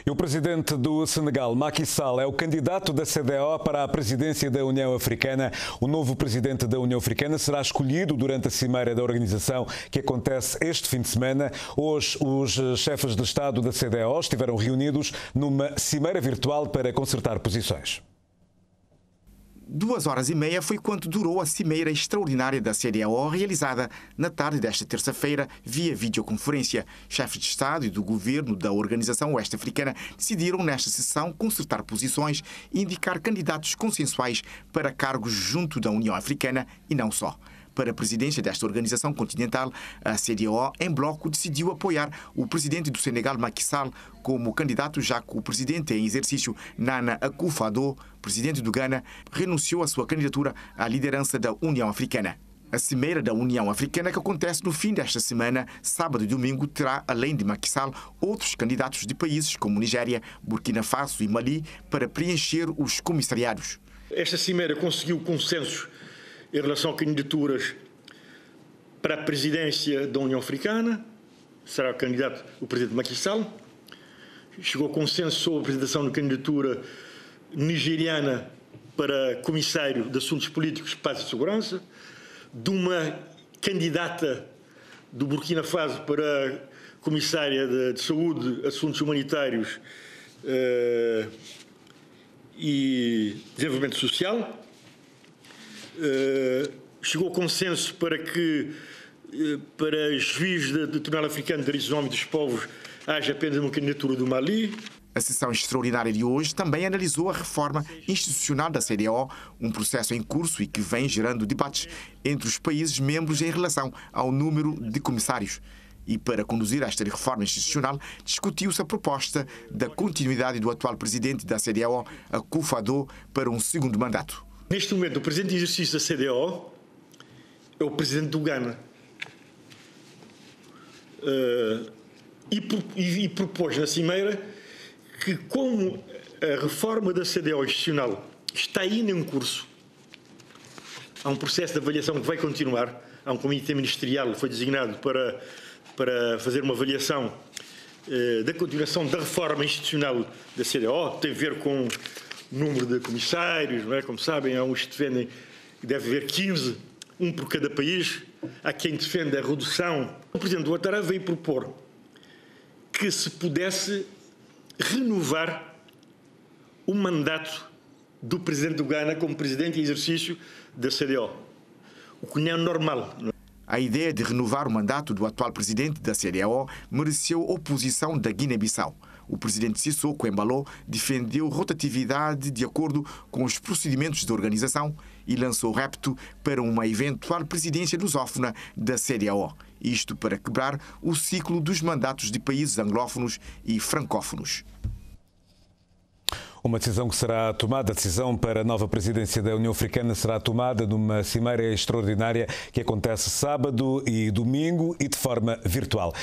E o presidente do Senegal, Macky Sall, é o candidato da CEDEAO para a presidência da União Africana. O novo presidente da União Africana será escolhido durante a cimeira da organização que acontece este fim de semana. Hoje, os chefes de Estado da CEDEAO estiveram reunidos numa cimeira virtual para concertar posições. 2 horas e meia foi quanto durou a cimeira extraordinária da CEDEAO, realizada na tarde desta terça-feira via videoconferência. Chefes de Estado e do governo da Organização Oeste-Africana decidiram nesta sessão concertar posições e indicar candidatos consensuais para cargos junto da União Africana e não só. Para a presidência desta organização continental, a CEDEAO, em bloco, decidiu apoiar o presidente do Senegal, Macky Sall, como candidato, já que o presidente em exercício, Nana Akufo-Addo, presidente do Ghana, renunciou à sua candidatura à liderança da União Africana. A Cimeira da União Africana, que acontece no fim desta semana, sábado e domingo, terá, além de Macky Sall, outros candidatos de países como Nigéria, Burkina Faso e Mali para preencher os comissariados. Esta cimeira conseguiu consenso em relação a candidaturas para a presidência da União Africana. Será o candidato o presidente Macky Sall. Chegou a consenso sobre a apresentação de candidatura nigeriana para comissário de Assuntos Políticos, Paz e Segurança, de uma candidata do Burkina Faso para comissária de Saúde, Assuntos Humanitários e Desenvolvimento Social. Chegou a consenso para juiz do Tribunal Africano de Direitos do Homem e dos Povos haja apenas uma candidatura do Mali. A sessão extraordinária de hoje também analisou a reforma institucional da CEDEAO, um processo em curso e que vem gerando debates entre os países membros em relação ao número de comissários. E para conduzir esta reforma institucional, discutiu-se a proposta da continuidade do atual presidente da CEDEAO, Akufo-Addo, para um segundo mandato. Neste momento, o presidente de exercício da CEDEAO é o presidente do Ghana. E propôs na cimeira que, como a reforma da CEDEAO institucional está ainda em curso, há um processo de avaliação que vai continuar, há um comitê ministerial que foi designado para fazer uma avaliação da continuação da reforma institucional da CEDEAO, tem a ver com número de comissários, não é? Como sabem, há uns que defendem que deve haver 15, um por cada país. Há quem defenda a redução. O presidente Ouattara veio propor que se pudesse renovar o mandato do presidente do Ghana como presidente em exercício da CEDEAO, o que não é normal. A ideia de renovar o mandato do atual presidente da CEDEAO mereceu oposição da Guiné-Bissau. O presidente Sissoko Embalo defendeu rotatividade de acordo com os procedimentos da organização e lançou repto para uma eventual presidência lusófona da CEDEAO. Isto para quebrar o ciclo dos mandatos de países anglófonos e francófonos. Uma decisão que será tomada, a decisão para a nova presidência da União Africana será tomada numa cimeira extraordinária que acontece sábado e domingo e de forma virtual.